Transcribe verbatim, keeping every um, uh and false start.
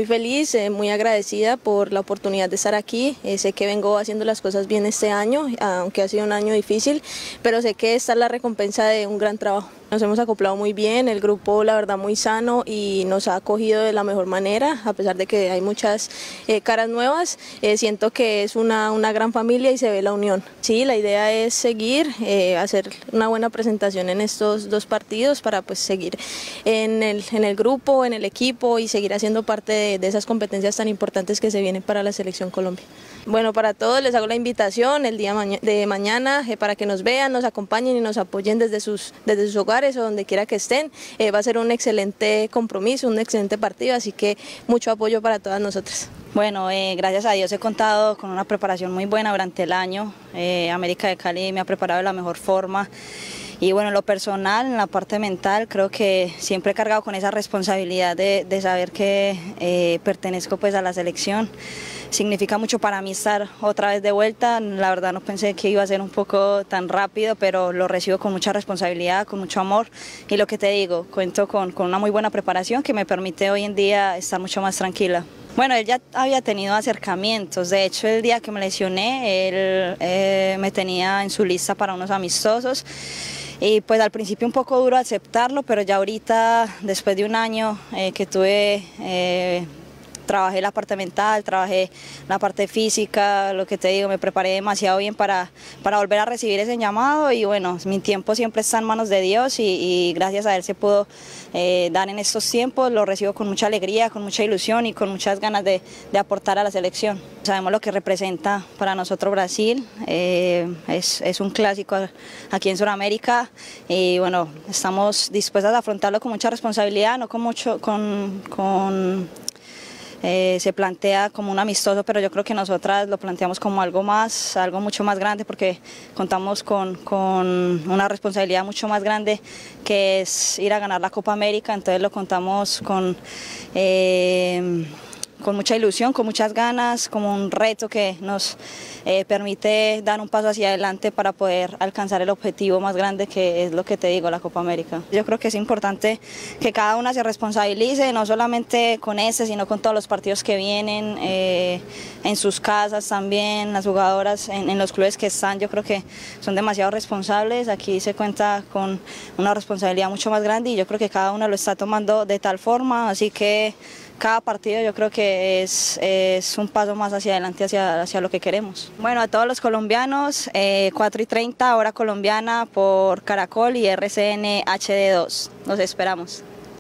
muy feliz, eh, muy agradecida por la oportunidad de estar aquí. Eh, sé que vengo haciendo las cosas bien este año, aunque ha sido un año difícil, pero sé que esta es la recompensa de un gran trabajo. Nos hemos acoplado muy bien, el grupo la verdad muy sano y nos ha acogido de la mejor manera, a pesar de que hay muchas eh, caras nuevas, eh, siento que es una, una gran familia y se ve la unión. Sí, la idea es seguir, eh, hacer una buena presentación en estos dos partidos para pues seguir en el, en el grupo, en el equipo y seguir haciendo parte de, de esas competencias tan importantes que se vienen para la Selección Colombia. Bueno, para todos les hago la invitación el día de mañana eh, para que nos vean, nos acompañen y nos apoyen desde sus, desde sus hogares o donde quiera que estén. Eh, va a ser un excelente compromiso, un excelente partido, así que mucho apoyo para todas nosotras. Bueno, eh, gracias a Dios he contado con una preparación muy buena durante el año. Eh, América de Cali me ha preparado de la mejor forma. Y bueno, en lo personal, en la parte mental, creo que siempre he cargado con esa responsabilidad de, de saber que eh, pertenezco pues a la selección. Significa mucho para mí estar otra vez de vuelta. La verdad no pensé que iba a ser un poco tan rápido, pero lo recibo con mucha responsabilidad, con mucho amor. Y lo que te digo, cuento con, con una muy buena preparación que me permite hoy en día estar mucho más tranquila. Bueno, él ya había tenido acercamientos, de hecho el día que me lesioné, él eh, me tenía en su lista para unos amistosos. Y pues al principio un poco duro aceptarlo, pero ya ahorita, después de un año eh, que tuve, eh, trabajé la parte mental, trabajé la parte física, lo que te digo, me preparé demasiado bien para, para volver a recibir ese llamado y bueno, mi tiempo siempre está en manos de Dios y, y gracias a Él se pudo eh, dar en estos tiempos, lo recibo con mucha alegría, con mucha ilusión y con muchas ganas de, de aportar a la selección. Sabemos lo que representa para nosotros Brasil, eh, es, es un clásico aquí en Sudamérica y bueno, estamos dispuestas a afrontarlo con mucha responsabilidad, no con mucho, con, con Eh, se plantea como un amistoso, pero yo creo que nosotras lo planteamos como algo más, algo mucho más grande porque contamos con, con una responsabilidad mucho más grande que es ir a ganar la Copa América, entonces lo contamos con, eh, con mucha ilusión, con muchas ganas, como un reto que nos eh, permite dar un paso hacia adelante para poder alcanzar el objetivo más grande que es lo que te digo, la Copa América. Yo creo que es importante que cada una se responsabilice, no solamente con este, sino con todos los partidos que vienen, eh, en sus casas también, las jugadoras en, en los clubes que están, yo creo que son demasiado responsables, aquí se cuenta con una responsabilidad mucho más grande y yo creo que cada una lo está tomando de tal forma, así que cada partido yo creo que es, es un paso más hacia adelante, hacia, hacia lo que queremos. Bueno, a todos los colombianos, eh, cuatro y treinta, hora colombiana por Caracol y R C N H D dos. Los esperamos.